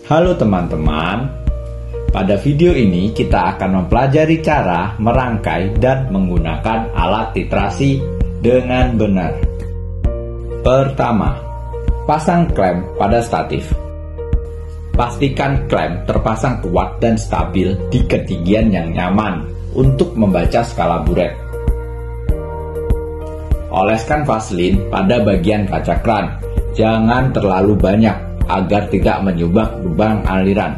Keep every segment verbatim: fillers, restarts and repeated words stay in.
Halo teman-teman, pada video ini kita akan mempelajari cara merangkai dan menggunakan alat titrasi dengan benar. Pertama, pasang klem pada statif. Pastikan klem terpasang kuat dan stabil di ketinggian yang nyaman untuk membaca skala buret. Oleskan vaselin pada bagian kaca kran, jangan terlalu banyak agar tidak menyumbat lubang aliran.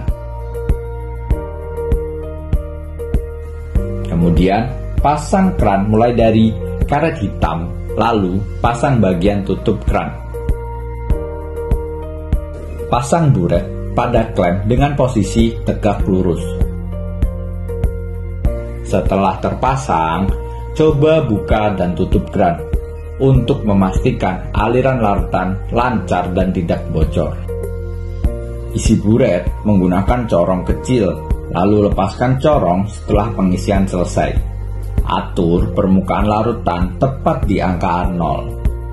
Kemudian, pasang kran mulai dari karet hitam, lalu pasang bagian tutup kran. Pasang buret pada klem dengan posisi tegak lurus. Setelah terpasang, coba buka dan tutup kran untuk memastikan aliran larutan lancar dan tidak bocor. Isi buret menggunakan corong kecil, lalu lepaskan corong setelah pengisian selesai. Atur permukaan larutan tepat di angka nol.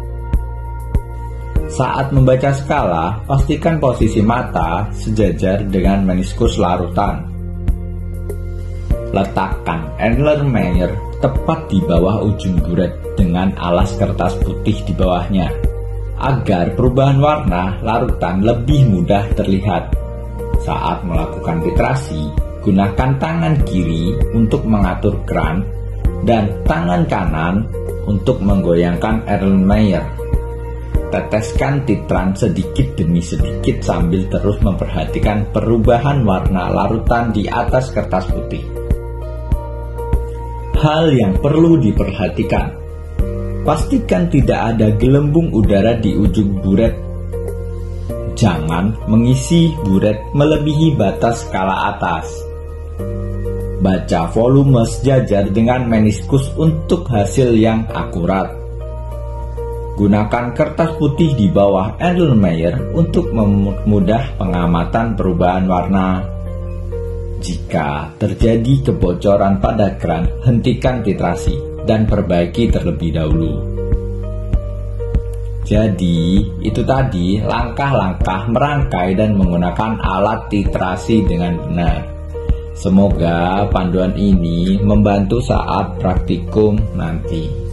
Saat membaca skala, pastikan posisi mata sejajar dengan meniskus larutan. Letakkan Erlenmeyer tepat di bawah ujung buret dengan alas kertas putih di bawahnya, agar perubahan warna larutan lebih mudah terlihat. Saat melakukan titrasi, gunakan tangan kiri untuk mengatur kran dan tangan kanan untuk menggoyangkan Erlenmeyer. Teteskan titran sedikit demi sedikit sambil terus memperhatikan perubahan warna larutan di atas kertas putih. Hal yang perlu diperhatikan: pastikan tidak ada gelembung udara di ujung buret. Jangan mengisi buret melebihi batas skala atas. Baca volume sejajar dengan meniskus untuk hasil yang akurat. Gunakan kertas putih di bawah Erlenmeyer untuk mempermudah pengamatan perubahan warna. Jika terjadi kebocoran pada kran, hentikan titrasi dan perbaiki terlebih dahulu. Jadi, itu tadi langkah-langkah merangkai dan menggunakan alat titrasi dengan benar. Semoga panduan ini membantu saat praktikum nanti.